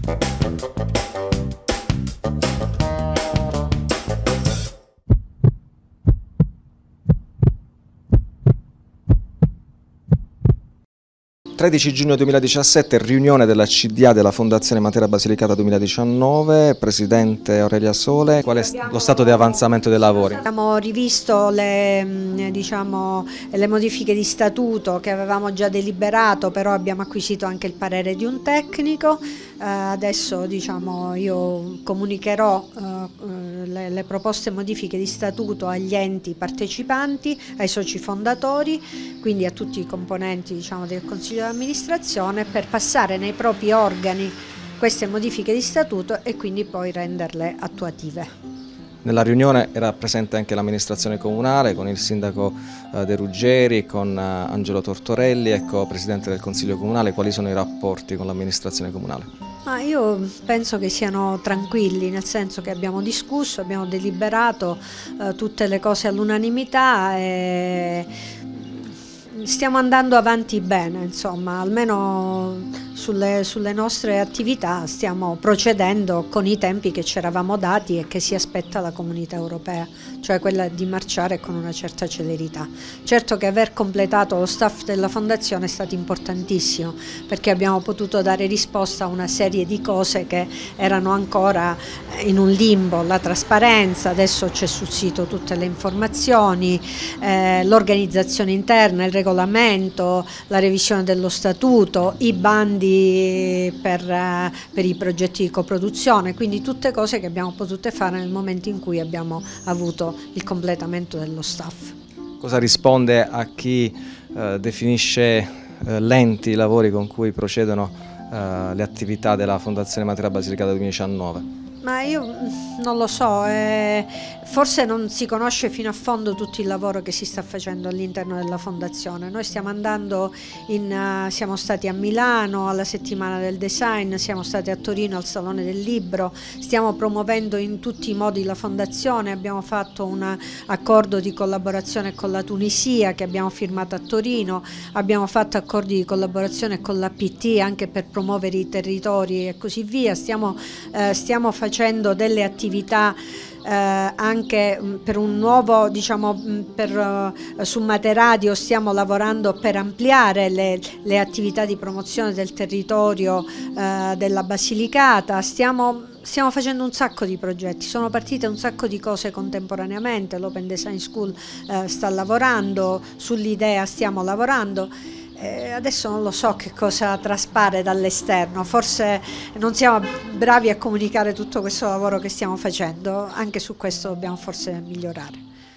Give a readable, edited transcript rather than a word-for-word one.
...13 giugno 2017, riunione della CDA della Fondazione Matera Basilicata 2019, Presidente Aurelia Sole, qual è lo stato di avanzamento dei lavori? Abbiamo rivisto le modifiche di statuto che avevamo già deliberato, però abbiamo acquisito anche il parere di un tecnico. Adesso io comunicherò le proposte modifiche di statuto agli enti partecipanti, ai soci fondatori, quindi a tutti i componenti del Consiglio di amministrazione, per passare nei propri organi queste modifiche di statuto e quindi poi renderle attuative. Nella riunione era presente anche l'amministrazione comunale con il sindaco De Ruggeri, con Angelo Tortorelli, Presidente del Consiglio Comunale. Quali sono i rapporti con l'amministrazione comunale? Io penso che siano tranquilli, nel senso che abbiamo discusso, abbiamo deliberato tutte le cose all'unanimità e stiamo andando avanti bene, insomma, almeno sulle nostre attività stiamo procedendo con i tempi che ci eravamo dati e che si aspetta la Comunità Europea, cioè quella di marciare con una certa celerità. Certo che aver completato lo staff della Fondazione è stato importantissimo, perché abbiamo potuto dare risposta a una serie di cose che erano ancora in un limbo, la trasparenza, adesso c'è sul sito tutte le informazioni, l'organizzazione interna, il regolamento, la revisione dello statuto, i bandi per i progetti di coproduzione, quindi tutte cose che abbiamo potuto fare nel momento in cui abbiamo avuto il completamento dello staff. Cosa risponde a chi definisce lenti i lavori con cui procedono le attività della Fondazione Matera Basilicata 2019? Ma io non lo so, forse non si conosce fino a fondo tutto il lavoro che si sta facendo all'interno della Fondazione. Noi stiamo andando siamo stati a Milano alla settimana del design, siamo stati a Torino al Salone del Libro, stiamo promuovendo in tutti i modi la Fondazione, abbiamo fatto un accordo di collaborazione con la Tunisia che abbiamo firmato a Torino, abbiamo fatto accordi di collaborazione con l'APT anche per promuovere i territori e così via, stiamo facendo delle attività anche per un nuovo, su Materadio stiamo lavorando per ampliare le attività di promozione del territorio della Basilicata, stiamo facendo un sacco di progetti, sono partite un sacco di cose contemporaneamente, l'Open Design School sta lavorando, sull'idea stiamo lavorando. Adesso non lo so che cosa traspare dall'esterno, forse non siamo bravi a comunicare tutto questo lavoro che stiamo facendo, anche su questo dobbiamo forse migliorare.